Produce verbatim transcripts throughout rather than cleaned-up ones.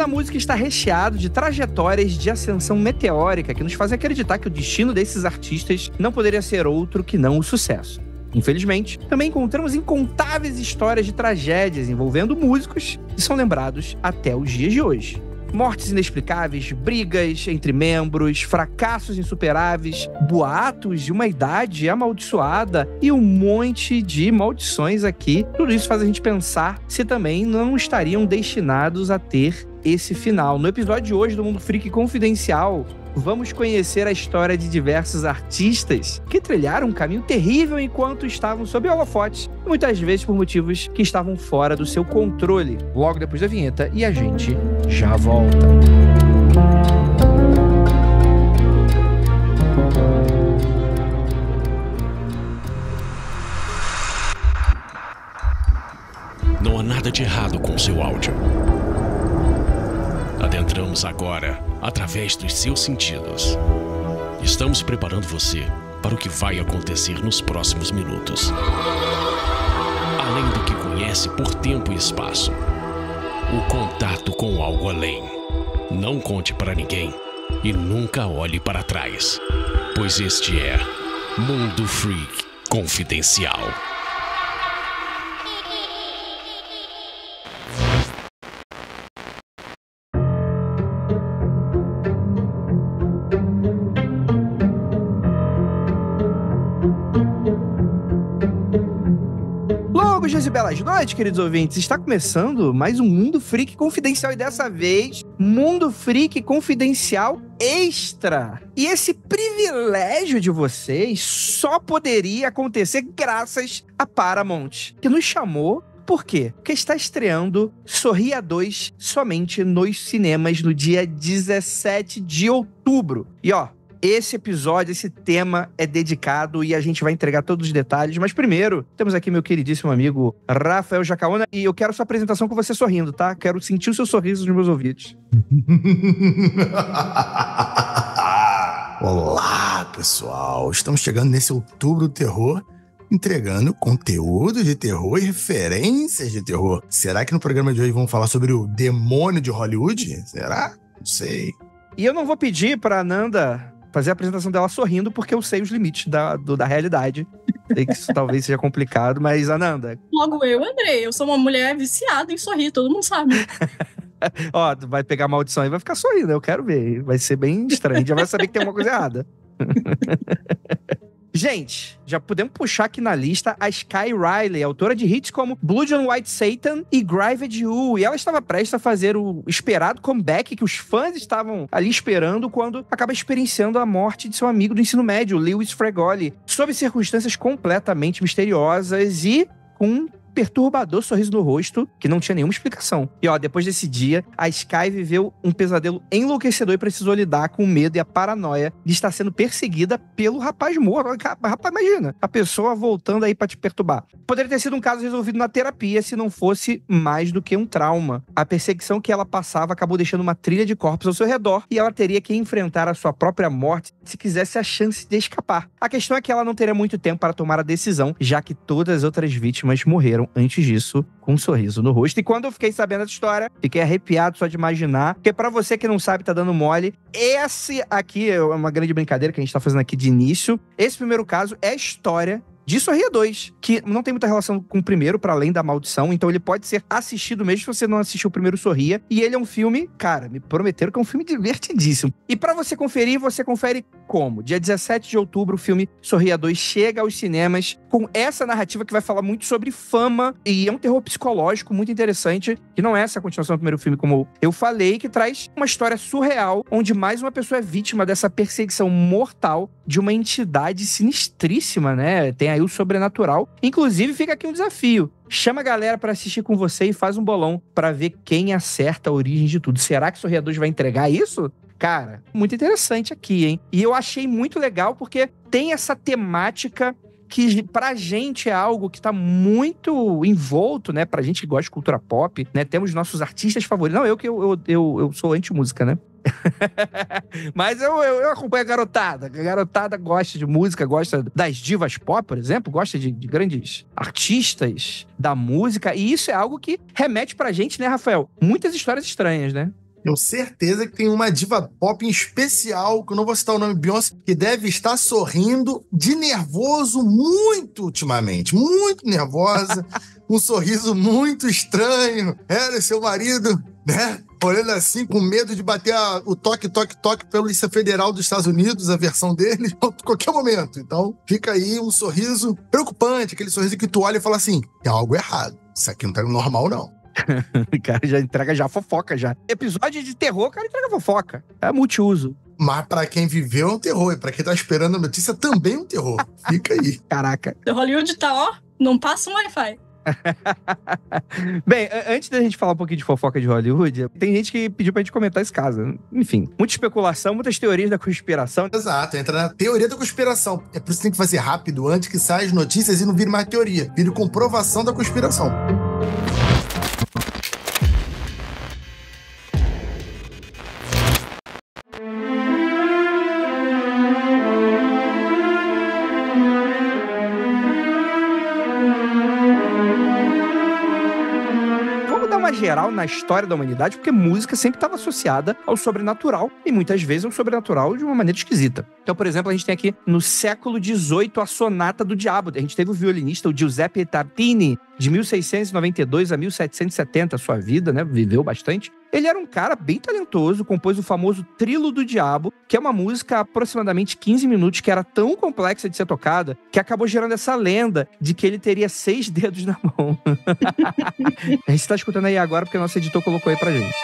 da música está recheado de trajetórias de ascensão meteórica que nos fazem acreditar que o destino desses artistas não poderia ser outro que não o sucesso. Infelizmente, também encontramos incontáveis histórias de tragédias envolvendo músicos que são lembrados até os dias de hoje. Mortes inexplicáveis, brigas entre membros, fracassos insuperáveis, boatos de uma idade amaldiçoada e um monte de maldições aqui. Tudo isso faz a gente pensar se também não estariam destinados a ter esse final. No episódio de hoje do Mundo Freak Confidencial, vamos conhecer a história de diversos artistas que trilharam um caminho terrível enquanto estavam sob holofotes, muitas vezes por motivos que estavam fora do seu controle. Logo depois da vinheta, e a gente já volta. Não há nada de errado com o seu áudio. Adentramos agora através dos seus sentidos. Estamos preparando você para o que vai acontecer nos próximos minutos. Além do que conhece por tempo e espaço, o contato com algo além. Não conte para ninguém e nunca olhe para trás, pois este é Mundo Freak Confidencial. Dias e belas noites, queridos ouvintes. Está começando mais um Mundo Freak Confidencial e dessa vez, Mundo Freak Confidencial Extra. E esse privilégio de vocês só poderia acontecer graças a Paramount, que nos chamou. Por quê? Porque está estreando Sorria dois somente nos cinemas no dia dezessete de outubro. E ó, esse episódio, esse tema é dedicado e a gente vai entregar todos os detalhes. Mas primeiro, temos aqui meu queridíssimo amigo Rafael Jacaúna e eu quero sua apresentação com você sorrindo, tá? Quero sentir o seu sorriso nos meus ouvidos. Olá, pessoal. Estamos chegando nesse Outubro do Terror, entregando conteúdo de terror e referências de terror. Será que no programa de hoje vamos falar sobre o demônio de Hollywood? Será? Não sei. E eu não vou pedir pra Nanda fazer a apresentação dela sorrindo, porque eu sei os limites da, do, da realidade. Sei que isso talvez seja complicado, mas Ananda... Logo eu, Andrei. Eu sou uma mulher viciada em sorrir, todo mundo sabe. Ó, tu vai pegar a maldição e vai ficar sorrindo, eu quero ver. Vai ser bem estranho, já vai saber que tem alguma coisa errada. Gente, já podemos puxar aqui na lista a Sky Riley, autora de hits como Blood on White Satan e Gravity You. E ela estava prestes a fazer o esperado comeback que os fãs estavam ali esperando quando acaba experienciando a morte de seu amigo do ensino médio, Lewis Fregoli, sob circunstâncias completamente misteriosas e com um perturbador sorriso no rosto, que não tinha nenhuma explicação. E ó, depois desse dia, a Sky viveu um pesadelo enlouquecedor e precisou lidar com o medo e a paranoia de estar sendo perseguida pelo rapaz morto. Rapaz, imagina, a pessoa voltando aí pra te perturbar. Poderia ter sido um caso resolvido na terapia se não fosse mais do que um trauma. A perseguição que ela passava acabou deixando uma trilha de corpos ao seu redor e ela teria que enfrentar a sua própria morte se quisesse a chance de escapar. A questão é que ela não teria muito tempo para tomar a decisão, já que todas as outras vítimas morreram antes disso, com um sorriso no rosto. E quando eu fiquei sabendo dessa história, fiquei arrepiado só de imaginar, porque pra você que não sabe, tá dando mole, esse aqui é uma grande brincadeira que a gente tá fazendo aqui de início. Esse primeiro caso é a história de Sorria dois, que não tem muita relação com o primeiro, para além da maldição, então ele pode ser assistido mesmo se você não assistiu o primeiro Sorria, e ele é um filme, cara, me prometeram que é um filme divertidíssimo. E pra você conferir, você confere como? Dia dezessete de outubro, o filme Sorria dois chega aos cinemas com essa narrativa que vai falar muito sobre fama, e é um terror psicológico muito interessante, que não é essa a continuação do primeiro filme, como eu falei, que traz uma história surreal, onde mais uma pessoa é vítima dessa perseguição mortal de uma entidade sinistríssima, né? Tem aí o sobrenatural. Inclusive, fica aqui um desafio. Chama a galera pra assistir com você e faz um bolão pra ver quem acerta a origem de tudo. Será que o Sorria dois vai entregar isso? Cara, muito interessante aqui, hein? E eu achei muito legal porque tem essa temática que pra gente é algo que tá muito envolto, né? Pra gente que gosta de cultura pop, né? Temos nossos artistas favoritos. Não, eu que eu, eu, eu, eu sou anti-música, né? Mas eu, eu, eu acompanho a garotada. A garotada gosta de música, gosta das divas pop, por exemplo, gosta de, de grandes artistas da música. E isso é algo que remete pra gente, né, Rafael? Muitas histórias estranhas, né? Tenho certeza que tem uma diva pop em especial, que eu não vou citar o nome, Beyoncé, que deve estar sorrindo de nervoso muito ultimamente. Muito nervosa, um sorriso muito estranho. Ela e seu marido, né? Olhando assim, com medo de bater a, o toque, toque, toque pela Polícia Federal dos Estados Unidos, a versão dele, a qualquer momento. Então, fica aí um sorriso preocupante, aquele sorriso que tu olha e fala assim, tem algo errado. Isso aqui não tá normal, não. O cara já entrega já fofoca, já. Episódio de terror, o cara entrega fofoca. É multiuso. Mas pra quem viveu é um terror. E pra quem tá esperando a notícia, também é um terror. Fica aí. Caraca. O Hollywood tá, ó, não passa um Wi-Fi. Bem, antes da gente falar um pouquinho de fofoca de Hollywood, tem gente que pediu pra gente comentar esse caso. Enfim, muita especulação, muitas teorias da conspiração. Exato, entra na teoria da conspiração. É por isso que tem que fazer rápido antes que saiam as notícias e não vire mais teoria. Vire comprovação da conspiração. Geral na história da humanidade, porque música sempre estava associada ao sobrenatural e muitas vezes ao sobrenatural de uma maneira esquisita. Então, por exemplo, a gente tem aqui no século dezoito a Sonata do Diabo. A gente teve o violinista, o Giuseppe Tartini, de mil seiscentos e noventa e dois a mil setecentos e setenta, sua vida, né? Viveu bastante. Ele era um cara bem talentoso, compôs o famoso Trilo do Diabo, que é uma música aproximadamente quinze minutos, que era tão complexa de ser tocada, que acabou gerando essa lenda de que ele teria seis dedos na mão. A gente tá escutando aí agora porque o nosso editor colocou aí pra gente.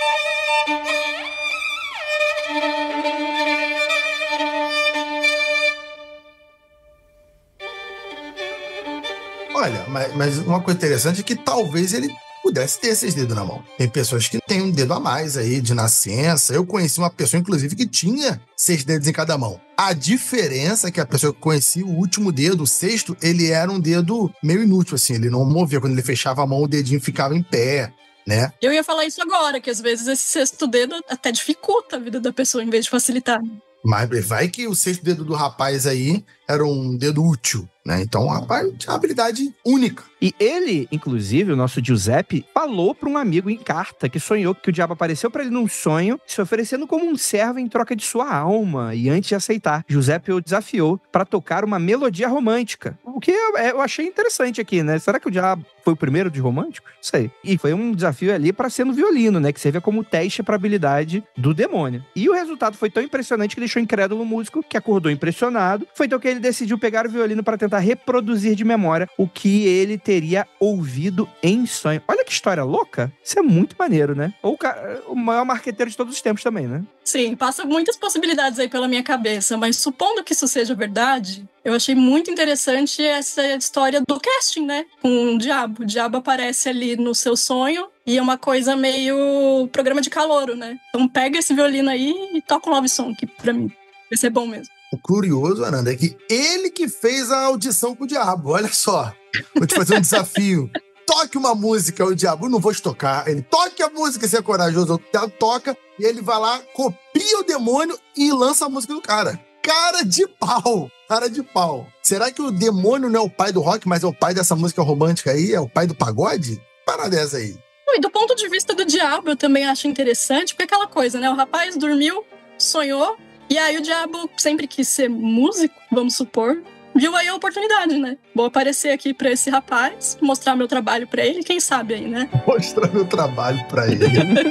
Olha, mas, mas uma coisa interessante é que talvez ele pudesse ter seis dedos na mão. Tem pessoas que têm um dedo a mais aí, de nascença. Eu conheci uma pessoa, inclusive, que tinha seis dedos em cada mão. A diferença é que a pessoa que eu conheci, o último dedo, o sexto, ele era um dedo meio inútil, assim. Ele não movia. Quando ele fechava a mão, o dedinho ficava em pé, né? Eu ia falar isso agora, que às vezes esse sexto dedo até dificulta a vida da pessoa, em vez de facilitar. Mas vai que o sexto dedo do rapaz aí era um dedo útil, né? Então o rapaz tinha uma habilidade única. E ele, inclusive, o nosso Giuseppe, falou para um amigo em carta que sonhou que o diabo apareceu para ele num sonho, se oferecendo como um servo em troca de sua alma. E antes de aceitar, Giuseppe o desafiou para tocar uma melodia romântica. O que eu, eu achei interessante aqui, né? Será que o diabo foi o primeiro de romântico? Não sei. E foi um desafio ali para ser no violino, né? Que servia como teste para a habilidade do demônio. E o resultado foi tão impressionante que deixou incrédulo o músico, que acordou impressionado. Foi então que ele decidiu pegar o violino para tentar reproduzir de memória o que ele teria ouvido em sonho. Olha que história louca. Isso é muito maneiro, né? Ou o, cara, o maior marqueteiro de todos os tempos também, né? Sim, passa muitas possibilidades aí pela minha cabeça, mas supondo que isso seja verdade, eu achei muito interessante essa história do casting, né? Com o diabo. O diabo aparece ali no seu sonho e é uma coisa meio programa de calouro, né? Então pega esse violino aí e toca um love song, que pra mim vai ser bom mesmo. O curioso, Ananda, é que ele que fez a audição com o diabo. Olha só, vou te fazer um desafio. Toque uma música, o diabo, eu não vou te tocar. Ele toque a música, se é corajoso, o diabo toca, e ele vai lá, copia o demônio e lança a música do cara. Cara de pau, cara de pau. Será que o demônio não é o pai do rock, mas é o pai dessa música romântica aí? É o pai do pagode? Parada dessa aí. E do ponto de vista do diabo, eu também acho interessante, porque é aquela coisa, né? O rapaz dormiu, sonhou, e aí o diabo sempre quis ser músico, vamos supor, viu aí a oportunidade, né? Vou aparecer aqui pra esse rapaz, mostrar meu trabalho pra ele, quem sabe aí, né? Mostrar meu trabalho pra ele.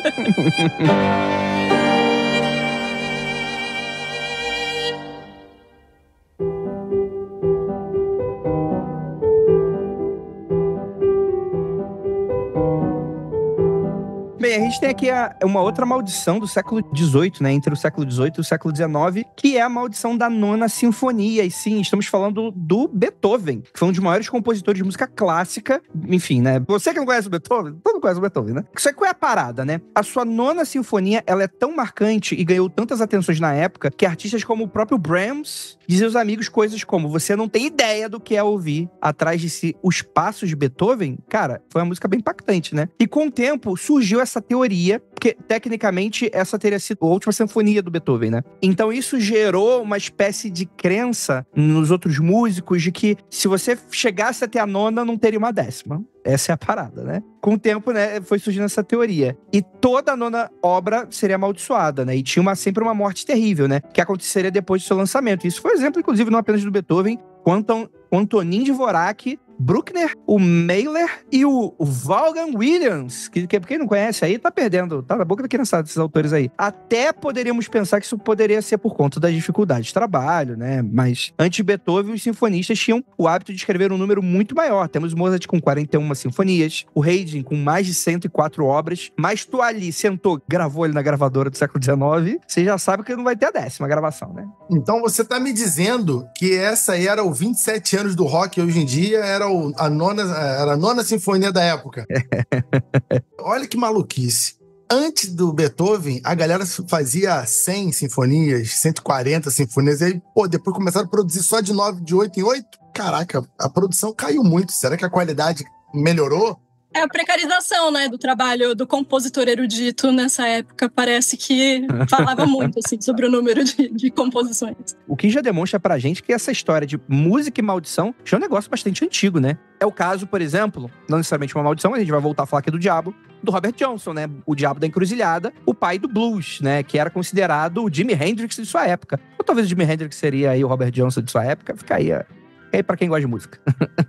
Bem, a gente tem aqui a, uma outra maldição do século dezoito, né? Entre o século dezoito e o século dezenove, que é a maldição da nona sinfonia. E sim, estamos falando do Beethoven, que foi um dos maiores compositores de música clássica. Enfim, né? Você que não conhece o Beethoven, todo mundo conhece o Beethoven, né? Só que qual é a parada, né? A sua nona sinfonia, ela é tão marcante e ganhou tantas atenções na época que artistas como o próprio Brahms diziam aos amigos coisas como: você não tem ideia do que é ouvir atrás de si os passos de Beethoven. Cara, foi uma música bem impactante, né? E com o tempo surgiu essa teoria Porque, tecnicamente, essa teria sido a última sinfonia do Beethoven, né? Então, isso gerou uma espécie de crença nos outros músicos de que se você chegasse até a nona, não teria uma décima. Essa é a parada, né? Com o tempo, né, foi surgindo essa teoria. E toda a nona obra seria amaldiçoada, né? E tinha uma, sempre uma morte terrível, né? Que aconteceria depois do seu lançamento. Isso foi exemplo, inclusive, não apenas do Beethoven, quanto o Antonin Dvorak, Bruckner, o Mahler e o Vaughan Williams, que, que quem não conhece aí tá perdendo, tá na boca da criançada esses autores aí. Até poderíamos pensar que isso poderia ser por conta das dificuldades de trabalho, né? Mas antes de Beethoven, os sinfonistas tinham o hábito de escrever um número muito maior. Temos Mozart com quarenta e uma sinfonias, o Haydn com mais de cento e quatro obras, mas tu ali sentou, gravou ele na gravadora do século dezenove, você já sabe que não vai ter a décima gravação, né? Então você tá me dizendo que essa aí era o vinte e sete anos do rock hoje em dia, era A nona, era a nona sinfonia da época. Olha que maluquice. Antes do Beethoven, a galera fazia cem sinfonias, cento e quarenta sinfonias, e aí, pô, depois começaram a produzir só de nove, de oito em oito. Caraca, a produção caiu muito. Será que a qualidade melhorou? É a precarização, né, do trabalho do compositor erudito nessa época. Parece que falava muito, assim, sobre o número de, de composições. O que já demonstra pra gente que essa história de música e maldição já é um negócio bastante antigo, né? É o caso, por exemplo, não necessariamente uma maldição, mas a gente vai voltar a falar aqui do diabo, do Robert Johnson, né? O diabo da encruzilhada, o pai do blues, né? Que era considerado o Jimi Hendrix de sua época. Ou talvez o Jimi Hendrix seria aí o Robert Johnson de sua época. Fica aí, ó. E aí, pra quem gosta de música.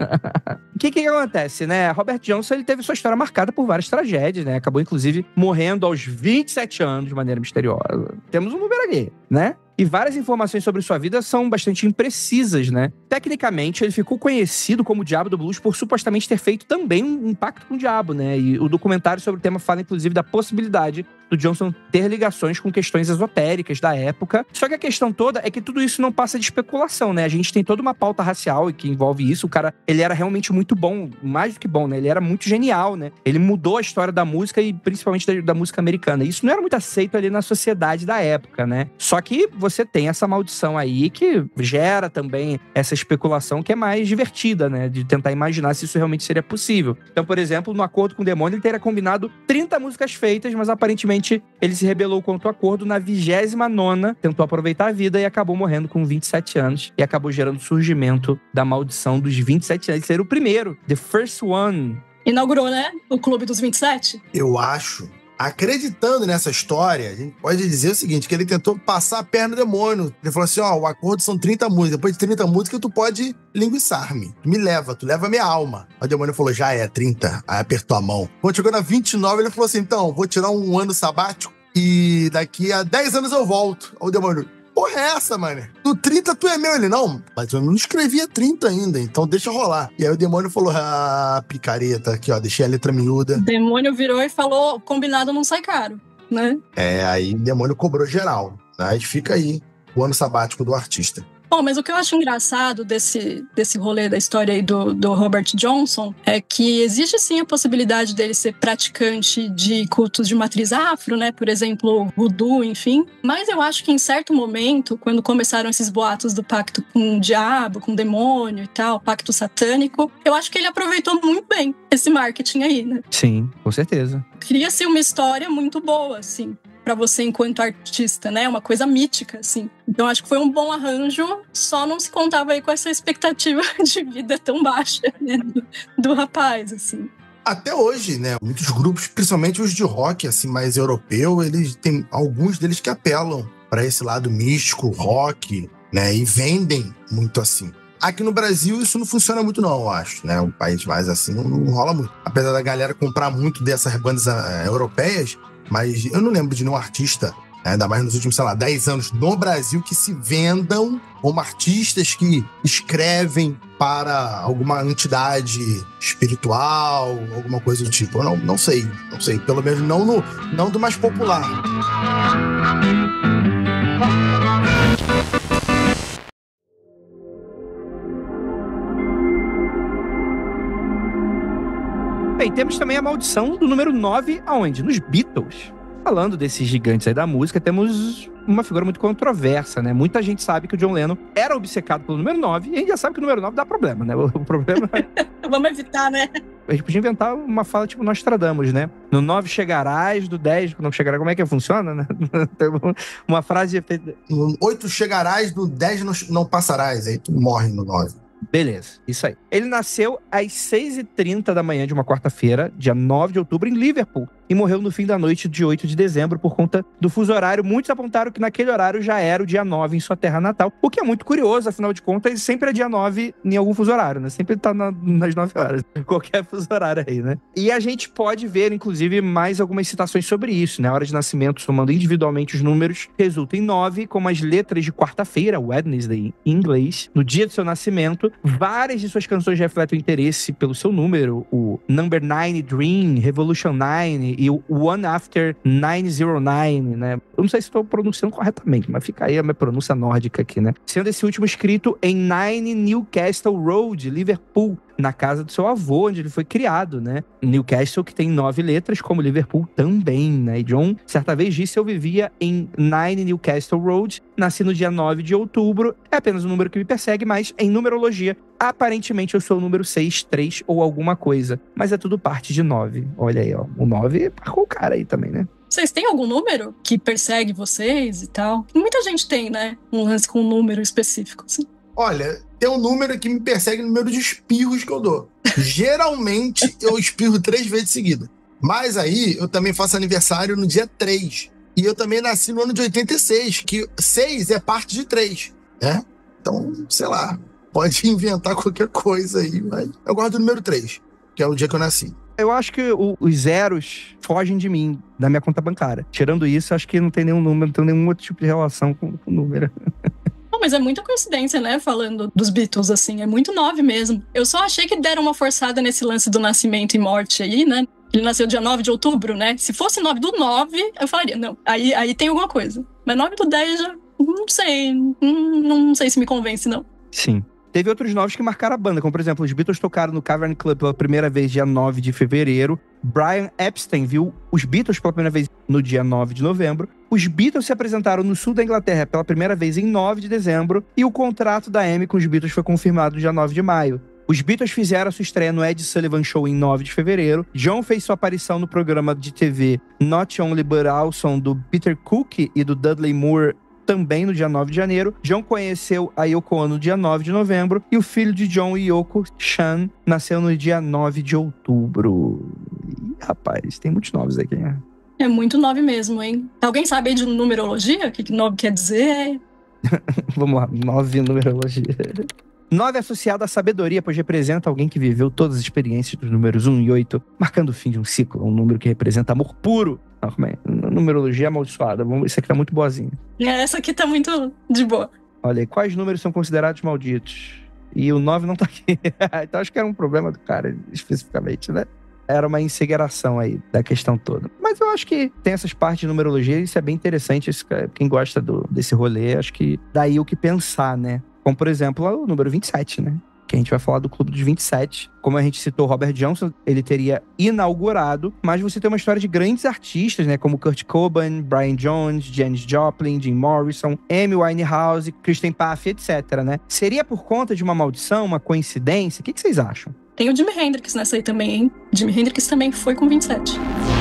O que que acontece, né? Robert Johnson, ele teve sua história marcada por várias tragédias, né? Acabou, inclusive, morrendo aos vinte e sete anos de maneira misteriosa. Temos um número aqui, né? E várias informações sobre sua vida são bastante imprecisas, né? Tecnicamente, ele ficou conhecido como o Diabo do Blues por supostamente ter feito também um pacto com o diabo, né? E o documentário sobre o tema fala, inclusive, da possibilidade do Johnson ter ligações com questões esotéricas da época. Só que a questão toda é que tudo isso não passa de especulação, né? A gente tem toda uma pauta racial que envolve isso. O cara, ele era realmente muito bom, mais do que bom, né? Ele era muito genial, né? Ele mudou a história da música e principalmente da, da música americana. Isso não era muito aceito ali na sociedade da época, né? Só que você tem essa maldição aí que gera também essa especulação que é mais divertida, né? De tentar imaginar se isso realmente seria possível. Então, por exemplo, no Acordo com o Demônio, ele teria combinado trinta músicas feitas, mas aparentemente ele se rebelou contra o acordo na vigésima nona, tentou aproveitar a vida e acabou morrendo com vinte e sete anos e acabou gerando o surgimento da maldição dos vinte e sete anos. Ele seria o primeiro, the first one. Inaugurou, né? O Clube dos vinte e sete. Eu acho. Acreditando nessa história, a gente pode dizer o seguinte, que ele tentou passar a perna do demônio. Ele falou assim, ó, o acordo são trinta músicas. Depois de trinta músicas, tu pode linguiçar-me. Tu me leva, tu leva a minha alma. O demônio falou, já é, trinta. Aí apertou a mão. Quando chegou na vinte e nove, ele falou assim, então, vou tirar um ano sabático e daqui a dez anos eu volto. Aí o demônio, porra é essa, mano? Do trinta tu é meu? Ele, não, mas eu não escrevia trinta ainda, então deixa rolar. E aí o demônio falou, ah, picareta, aqui ó, deixei a letra miúda. O demônio virou e falou, combinado não sai caro, né? É, aí o demônio cobrou geral. Mas fica aí o ano sabático do artista. Bom, mas o que eu acho engraçado desse, desse rolê da história aí do, do Robert Johnson é que existe sim a possibilidade dele ser praticante de cultos de matriz afro, né? Por exemplo, voodoo, enfim. Mas eu acho que em certo momento, quando começaram esses boatos do pacto com o diabo, com o demônio e tal, pacto satânico, eu acho que ele aproveitou muito bem esse marketing aí, né? Sim, com certeza. Cria-se uma história muito boa, assim, pra você enquanto artista, né? Uma coisa mítica, assim. Então acho que foi um bom arranjo, só não se contava aí com essa expectativa de vida tão baixa, né? Do, do rapaz, assim. Até hoje, né? Muitos grupos, principalmente os de rock, assim, mais europeu, eles têm alguns deles que apelam pra esse lado místico, rock, né? E vendem muito assim. Aqui no Brasil isso não funciona muito não, eu acho, né? Um país mais assim não, não rola muito. Apesar da galera comprar muito dessas bandas uh, europeias, mas eu não lembro de nenhum artista, ainda mais nos últimos, sei lá, dez anos no Brasil, que se vendam como artistas que escrevem para alguma entidade espiritual, alguma coisa do tipo. Eu não, não sei, não sei. Pelo menos não, no, não do mais popular. Bem, temos também a maldição do número nove, aonde? Nos Beatles. Falando desses gigantes aí da música, temos uma figura muito controversa, né? Muita gente sabe que o John Lennon era obcecado pelo número nove, e a gente já sabe que o número nove dá problema, né? O problema... Vamos evitar, né? A gente podia inventar uma fala tipo Nostradamus, né? No nove chegarás, do dez não chegará. Como é que funciona, né? Uma frase de efeito. No oito chegarás, no dez não, não passarás. Aí tu morre no nove. Beleza, isso aí. Ele nasceu às seis e trinta da manhã de uma quarta-feira, dia nove de outubro, em Liverpool. E morreu no fim da noite de oito de dezembro por conta do fuso horário. Muitos apontaram que naquele horário já era o dia nove em sua terra natal. O que é muito curioso, afinal de contas, sempre é dia nove em algum fuso horário, né? Sempre tá na, nas nove horas. Qualquer fuso horário aí, né? E a gente pode ver, inclusive, mais algumas citações sobre isso, né? A hora de nascimento, somando individualmente os números, resulta em nove, como as letras de quarta-feira, Wednesday, em inglês, no dia de seu nascimento. Várias de suas canções refletem o interesse pelo seu número. O Number Nine Dream, Revolution Nine e o One After nove zero nove, né? Eu não sei se estou pronunciando corretamente, mas fica aí a minha pronúncia nórdica aqui, né? Sendo esse último escrito em nove Newcastle Road, Liverpool, na casa do seu avô, onde ele foi criado, né? Newcastle, que tem nove letras, como Liverpool também, né? E John, certa vez, disse: eu vivia em nove Newcastle Road, nasci no dia nove de outubro, é apenas um número que me persegue, mas em numerologia, aparentemente eu sou o número seis, três ou alguma coisa. Mas é tudo parte de nove. Olha aí, ó. O nove marcou o cara aí também, né? Vocês têm algum número que persegue vocês e tal? Muita gente tem, né? Um lance com um número específico, assim. Olha, tem um número que me persegue no número de espirros que eu dou. Geralmente, eu espirro três vezes seguida. Mas aí, eu também faço aniversário no dia três. E eu também nasci no ano de oitenta e seis, que seis é parte de três, né? Então, sei lá, pode inventar qualquer coisa aí, mas eu gosto do número três, que é o dia que eu nasci. Eu acho que o, os zeros fogem de mim, da minha conta bancária. Tirando isso, acho que não tem nenhum número, não tem nenhum outro tipo de relação com o número. Não, mas é muita coincidência, né? Falando dos Beatles, assim, é muito nove mesmo. Eu só achei que deram uma forçada nesse lance do nascimento e morte aí, né? Ele nasceu dia nove de outubro, né? Se fosse nove do nove, eu falaria, não, aí, aí tem alguma coisa. Mas nove do dez, já não sei, não, não sei se me convence, não. Sim. Teve outros novos que marcaram a banda, como por exemplo, os Beatles tocaram no Cavern Club pela primeira vez dia nove de fevereiro. Brian Epstein viu os Beatles pela primeira vez no dia nove de novembro. Os Beatles se apresentaram no sul da Inglaterra pela primeira vez em nove de dezembro. E o contrato da Amy com os Beatles foi confirmado no dia nove de maio. Os Beatles fizeram sua estreia no Ed Sullivan Show em nove de fevereiro. John fez sua aparição no programa de T V Not Only But Also do Peter Cook e do Dudley Moore também no dia nove de janeiro. John conheceu a Yoko Ono no dia nove de novembro. E o filho de John e Yoko, Sean, nasceu no dia nove de outubro. Ih, rapaz, tem muitos nomes aqui, né? É muito nove mesmo, hein? Alguém sabe aí de numerologia? O que nove quer dizer? Vamos lá, nove numerologia. nove é associado à sabedoria, pois representa alguém que viveu todas as experiências dos números um e oito, marcando o fim de um ciclo. Um número que representa amor puro. Não, como é? Numerologia amaldiçoada. Isso aqui tá muito boazinha. Essa aqui tá muito de boa. Olha aí, quais números são considerados malditos? E o nove não tá aqui. Então acho que era um problema do cara, especificamente, né? Era uma insegeração aí da questão toda. Mas eu acho que tem essas partes de numerologia, isso é bem interessante. Isso, quem gosta do, desse rolê, acho que daí o que pensar, né? Como, por exemplo, o número vinte e sete, né? Que a gente vai falar do Clube dos vinte e sete. Como a gente citou, Robert Johnson, ele teria inaugurado, mas você tem uma história de grandes artistas, né? Como Kurt Cobain, Brian Jones, Janis Joplin, Jim Morrison, Amy Winehouse, Kristen Paff, etcétera, né? Seria por conta de uma maldição, uma coincidência? O que, que vocês acham? Tem o Jimi Hendrix nessa aí também, hein? Jimi Hendrix também foi com vinte e sete.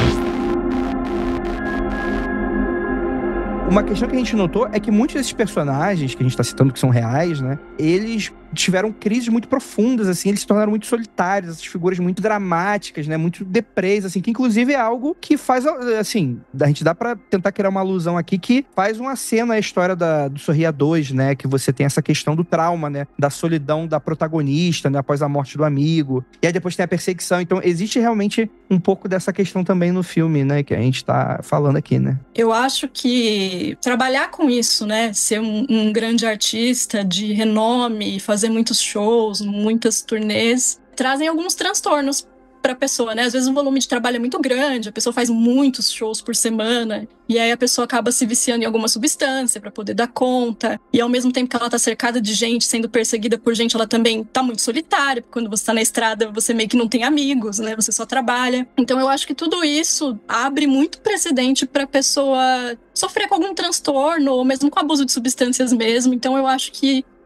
Uma questão que a gente notou é que muitos desses personagens que a gente tá citando que são reais, né? Eles tiveram crises muito profundas, assim, eles se tornaram muito solitários, essas figuras muito dramáticas, né? Muito deprês, assim, que inclusive é algo que faz, assim, a gente dá pra tentar criar uma alusão aqui que faz um aceno à história da, do Sorria dois, né? Que você tem essa questão do trauma, né? Da solidão da protagonista, né? Após a morte do amigo. E aí depois tem a perseguição. Então existe realmente um pouco dessa questão também no filme, né? Que a gente tá falando aqui, né? Eu acho que trabalhar com isso, né? Ser um, um grande artista de renome, fazer muitos shows, muitas turnês, trazem alguns transtornos para a pessoa, né? Às vezes o volume de trabalho é muito grande, a pessoa faz muitos shows por semana, e aí a pessoa acaba se viciando em alguma substância para poder dar conta, e ao mesmo tempo que ela tá cercada de gente, sendo perseguida por gente, ela também tá muito solitária, porque quando você tá na estrada, você meio que não tem amigos, né? Você só trabalha. Então eu acho que tudo isso abre muito precedente para a pessoa sofrer com algum transtorno, ou mesmo com abuso de substâncias mesmo. Então eu acho que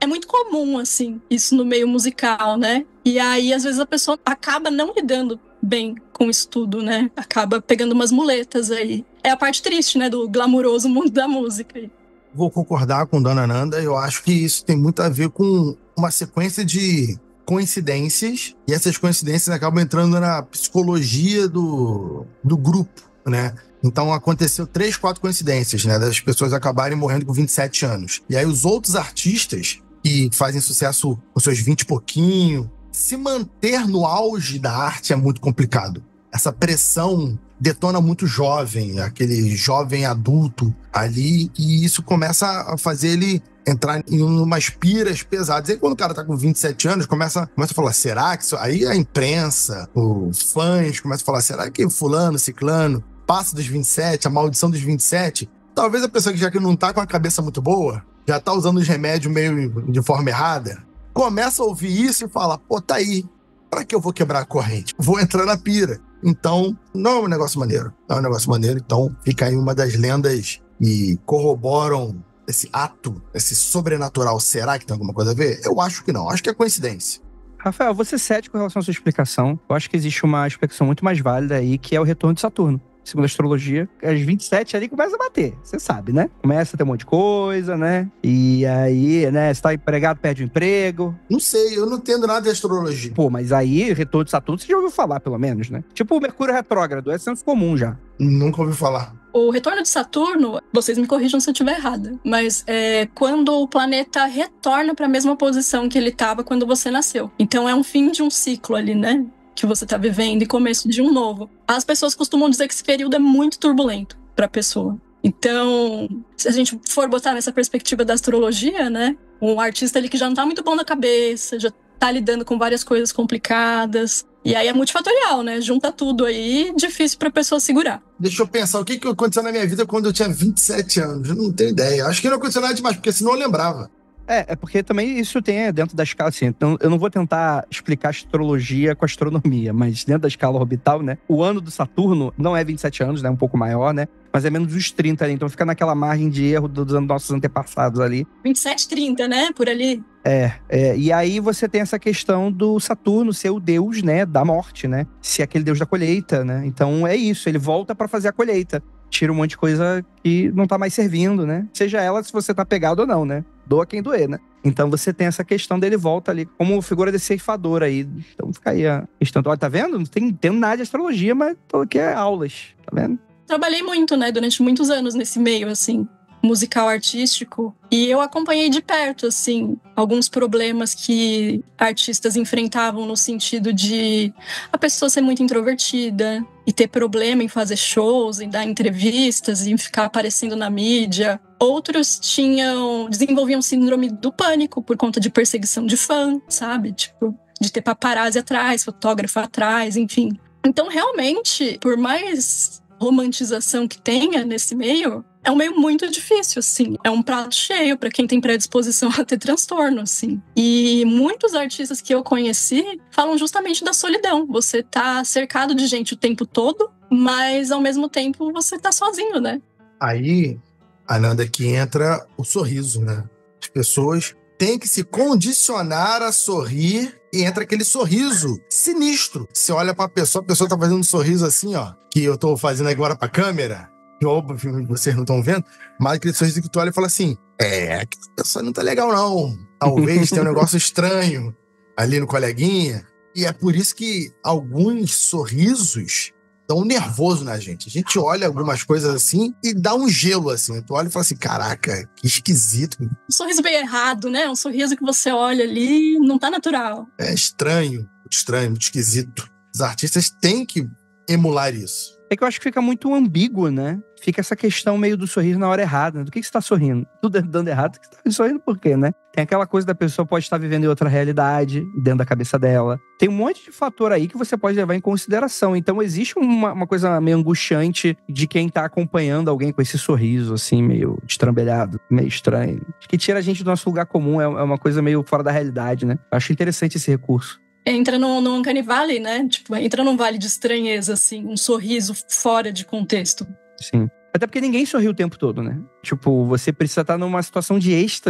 É muito comum, assim, isso no meio musical, né? E aí, às vezes, a pessoa acaba não lidando bem com isso tudo, né? Acaba pegando umas muletas aí. É a parte triste, né? Do glamuroso mundo da música. Vou concordar com Dona Nanda. Eu acho que isso tem muito a ver com uma sequência de coincidências. E essas coincidências acabam entrando na psicologia do, do grupo, né? Então aconteceu três, quatro coincidências, né? Das pessoas acabarem morrendo com vinte e sete anos. E aí os outros artistas que fazem sucesso com seus vinte e pouquinho, se manter no auge da arte é muito complicado. Essa pressão detona muito jovem, aquele jovem adulto ali, e isso começa a fazer ele entrar em umas piras pesadas. E aí, quando o cara tá com vinte e sete anos, começa, começa a falar, será que isso... Aí a imprensa, os fãs começam a falar, será que fulano, ciclano, passa dos vinte e sete, a maldição dos vinte e sete? Talvez a pessoa que já que não tá com a cabeça muito boa, já tá usando os remédios meio de forma errada, começa a ouvir isso e fala, pô, tá aí, pra que eu vou quebrar a corrente? Vou entrar na pira. Então, não é um negócio maneiro. Não é um negócio maneiro, então fica aí uma das lendas que corroboram esse ato, esse sobrenatural. Será que tem alguma coisa a ver? Eu acho que não, acho que é coincidência. Rafael, você é cético em relação à sua explicação. Eu acho que existe uma explicação muito mais válida aí, que é o retorno de Saturno. Segundo a astrologia, às vinte e sete ali começa a bater, você sabe, né? Começa a ter um monte de coisa, né? E aí, né, você tá empregado, perde o emprego. Não sei, eu não entendo nada de astrologia. Pô, mas aí, retorno de Saturno, você já ouviu falar, pelo menos, né? Tipo o Mercúrio retrógrado, é senso comum já. Nunca ouvi falar. O retorno de Saturno, vocês me corrijam se eu estiver errada, mas é quando o planeta retorna para a mesma posição que ele estava quando você nasceu. Então é um fim de um ciclo ali, né? Que você tá vivendo e começo de um novo. As pessoas costumam dizer que esse período é muito turbulento pra pessoa. Então, se a gente for botar nessa perspectiva da astrologia, né? Um artista ali que já não tá muito bom na cabeça, já tá lidando com várias coisas complicadas. E aí é multifatorial, né? Junta tudo aí, difícil pra pessoa segurar. Deixa eu pensar, o que que aconteceu na minha vida quando eu tinha vinte e sete anos? Eu não tenho ideia. Acho que não aconteceu nada demais, porque senão eu lembrava. É, é porque também isso tem dentro da escala, assim, então eu não vou tentar explicar astrologia com astronomia, mas dentro da escala orbital, né, o ano do Saturno não é vinte e sete anos, né, um pouco maior, né, mas é menos dos trinta ali, então fica naquela margem de erro dos nossos antepassados ali. vinte e sete, trinta, né, por ali. É, é, e aí você tem essa questão do Saturno ser o deus, né, da morte, né, ser aquele deus da colheita, né, então é isso, ele volta pra fazer a colheita. Tira um monte de coisa que não tá mais servindo, né? Seja ela se você tá pegado ou não, né? Doa quem doer, né? Então você tem essa questão dele volta ali como figura de ceifador aí. Então fica aí a questão. Olha, tá vendo? Não tem, entendo nada de astrologia, mas tô aqui é aulas, tá vendo? Trabalhei muito, né? Durante muitos anos nesse meio, assim, musical artístico. E eu acompanhei de perto, assim, alguns problemas que artistas enfrentavam no sentido de a pessoa ser muito introvertida e ter problema em fazer shows, em dar entrevistas, em ficar aparecendo na mídia. Outros tinham, desenvolviam síndrome do pânico por conta de perseguição de fã, sabe? Tipo, de ter paparazzi atrás, fotógrafo atrás, enfim. Então, realmente, por mais romantização que tenha nesse meio, é um meio muito difícil, assim. É um prato cheio para quem tem predisposição a ter transtorno, assim. E muitos artistas que eu conheci falam justamente da solidão. Você tá cercado de gente o tempo todo, mas ao mesmo tempo você tá sozinho, né? Aí, Ananda, que entra o sorriso, né? As pessoas têm que se condicionar a sorrir e entra aquele sorriso sinistro. Você olha pra pessoa, a pessoa tá fazendo um sorriso assim, ó, que eu tô fazendo agora pra câmera. Óbvio, vocês não estão vendo, mas aquele sorriso que tu olha e fala assim, é, a pessoa não tá legal não, talvez tenha um negócio estranho ali no coleguinha, e é por isso que alguns sorrisos dão nervoso na gente. A gente olha algumas coisas assim e dá um gelo assim, tu olha e fala assim, caraca, que esquisito. Um sorriso bem errado, né? Um sorriso que você olha ali não tá natural. É estranho, muito estranho, muito esquisito. Os artistas têm que emular isso. É que eu acho que fica muito ambíguo, né? Fica essa questão meio do sorriso na hora errada. Né? Do que, que você tá sorrindo? Tudo dando errado, você tá sorrindo por quê, né? Tem aquela coisa da pessoa pode estar vivendo em outra realidade, dentro da cabeça dela. Tem um monte de fator aí que você pode levar em consideração. Então existe uma, uma coisa meio angustiante de quem tá acompanhando alguém com esse sorriso, assim, meio destrambelhado, meio estranho. Que tira a gente do nosso lugar comum, é uma coisa meio fora da realidade, né? Eu acho interessante esse recurso. Entra no, no Uncanny Valley, né? Tipo, entra num vale de estranheza, assim. Um sorriso fora de contexto. Sim. Até porque ninguém sorri o tempo todo, né? Tipo, você precisa estar numa situação de êxtase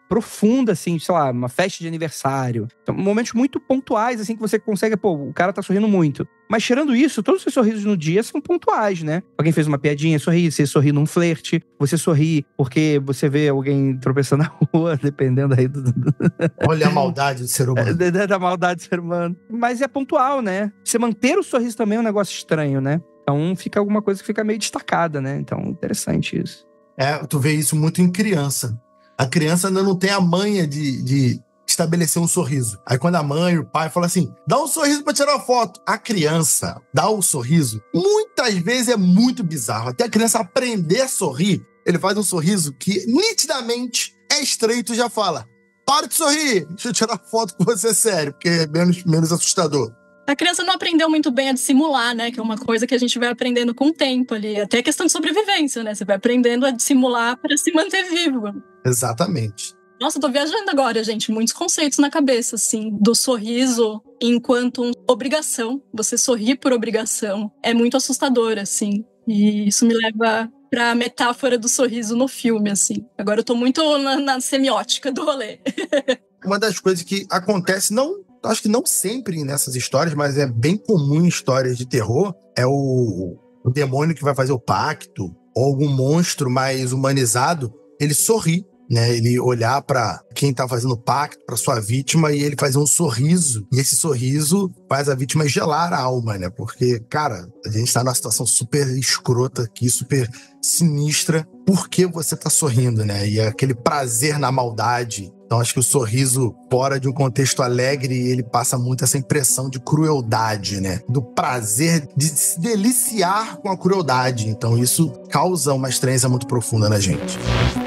profunda, assim, sei lá, uma festa de aniversário. Então, momentos muito pontuais, assim, que você consegue, pô, o cara tá sorrindo muito. Mas tirando isso, todos os seus sorrisos no dia são pontuais, né? Alguém fez uma piadinha, sorri, você sorri num flerte, você sorri porque você vê alguém tropeçando na rua, dependendo aí do... Olha a maldade do ser humano. da, da maldade do ser humano. Mas é pontual, né? Você manter o sorriso também é um negócio estranho, né? Então fica alguma coisa que fica meio destacada, né? Então, interessante isso. É, tu vê isso muito em criança. A criança ainda não tem a manha de, de estabelecer um sorriso. Aí quando a mãe, o pai fala assim, dá um sorriso pra tirar uma foto. A criança dá o sorriso. Muitas vezes é muito bizarro. Até a criança aprender a sorrir, ele faz um sorriso que nitidamente é estranho e tu já fala, para de sorrir, deixa eu tirar foto com você sério, porque é menos, menos assustador. A criança não aprendeu muito bem a dissimular, né? Que é uma coisa que a gente vai aprendendo com o tempo ali. Até a questão de sobrevivência, né? Você vai aprendendo a dissimular para se manter vivo. Exatamente. Nossa, eu tô viajando agora, gente. Muitos conceitos na cabeça, assim. Do sorriso enquanto uma obrigação. Você sorrir por obrigação. É muito assustador, assim. E isso me leva pra metáfora do sorriso no filme, assim. Agora eu tô muito na, na semiótica do rolê. Uma das coisas que acontece, não... acho que não sempre nessas histórias, mas é bem comum em histórias de terror, é o, o demônio que vai fazer o pacto, ou algum monstro mais humanizado, ele sorri, né? Ele olhar pra quem tá fazendo o pacto, pra sua vítima, e ele fazer um sorriso. E esse sorriso faz a vítima gelar a alma, né? Porque, cara, a gente tá numa situação super escrota aqui, super sinistra. Por que você tá sorrindo, né? E aquele prazer na maldade. Então, acho que o sorriso, fora de um contexto alegre, ele passa muito essa impressão de crueldade, né? Do prazer de se deliciar com a crueldade. Então, isso causa uma estranheza muito profunda na gente.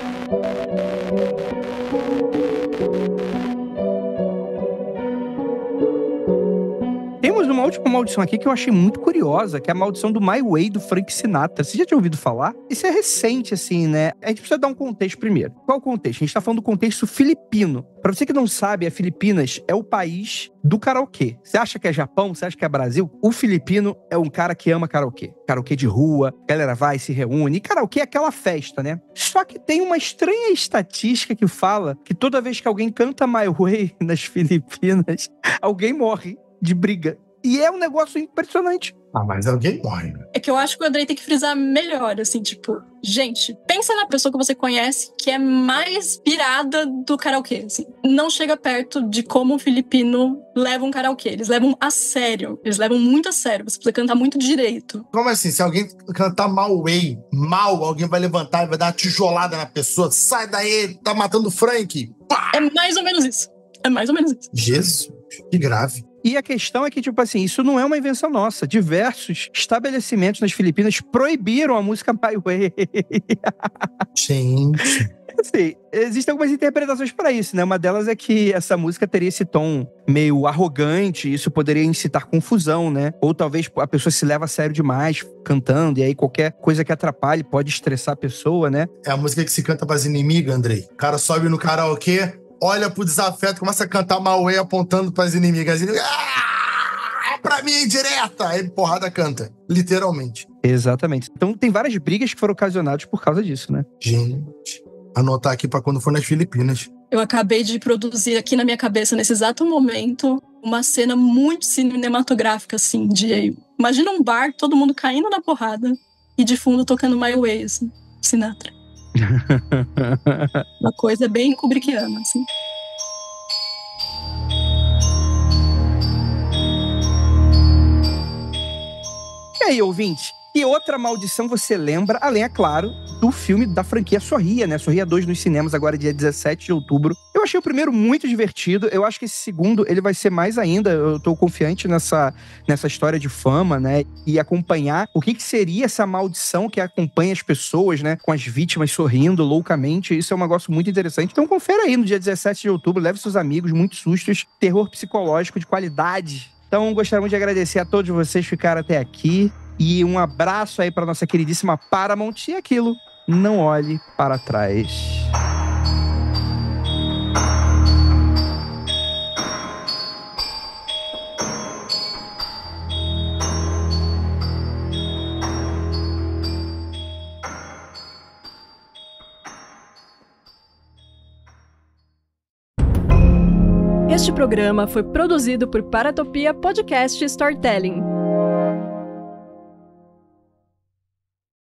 Temos uma última maldição aqui que eu achei muito curiosa, que é a maldição do My Way, do Frank Sinatra. Você já tinha ouvido falar? Isso é recente, assim, né? A gente precisa dar um contexto primeiro. Qual é o contexto? A gente tá falando do contexto filipino. Pra você que não sabe, a Filipinas é o país do karaokê. Você acha que é Japão? Você acha que é Brasil? O filipino é um cara que ama karaokê. Karaokê de rua, a galera vai, se reúne. E karaokê é aquela festa, né? Só que tem uma estranha estatística que fala que toda vez que alguém canta My Way nas Filipinas, alguém morre de briga. E é um negócio impressionante. Ah, mas alguém morre. É que eu acho que o Andrei tem que frisar melhor, assim, tipo... Gente, pensa na pessoa que você conhece que é mais pirada do karaokê, assim. Não chega perto de como um filipino leva um karaokê. Eles levam a sério. Eles levam muito a sério. Você precisa cantar muito direito. Como assim? Se alguém cantar mal way, mal, alguém vai levantar e vai dar uma tijolada na pessoa. Sai daí, tá matando o Frank. Pá! É mais ou menos isso. É mais ou menos isso. Jesus, que grave. E a questão é que, tipo assim, isso não é uma invenção nossa. Diversos estabelecimentos nas Filipinas proibiram a música My Way. Gente. Assim, existem algumas interpretações para isso, né? Uma delas é que essa música teria esse tom meio arrogante, isso poderia incitar confusão, né? Ou talvez a pessoa se leva a sério demais cantando, e aí qualquer coisa que atrapalhe pode estressar a pessoa, né? É a música que se canta pras inimigas, Andrei. O cara sobe no karaokê, olha pro desafeto, começa a cantar My Way apontando pras inimigas. As inimigas, ah, é pra mim, direta! Aí porrada canta, literalmente. Exatamente. Então tem várias brigas que foram ocasionadas por causa disso, né? Gente, anotar aqui pra quando for nas Filipinas. Eu acabei de produzir aqui na minha cabeça, nesse exato momento, uma cena muito cinematográfica, assim, de... Imagina um bar, todo mundo caindo na porrada e de fundo tocando My Way, assim, Sinatra. Uma coisa bem kubrickiana, assim. E aí, ouvinte? E outra maldição você lembra, além, é claro, do filme da franquia Sorria, né? Sorria dois nos cinemas agora dia dezessete de outubro. Eu achei o primeiro muito divertido, eu acho que esse segundo ele vai ser mais ainda, eu tô confiante nessa, nessa história de fama, né? E acompanhar o que, que seria essa maldição que acompanha as pessoas, né? Com as vítimas sorrindo loucamente, isso é um negócio muito interessante. Então confere aí no dia dezessete de outubro, leve seus amigos, muitos sustos, terror psicológico de qualidade. Então gostaria de agradecer a todos vocês que ficaram até aqui. E um abraço aí para nossa queridíssima Paramount. E aquilo, não olhe para trás. Este programa foi produzido por Paratopia Podcast Storytelling.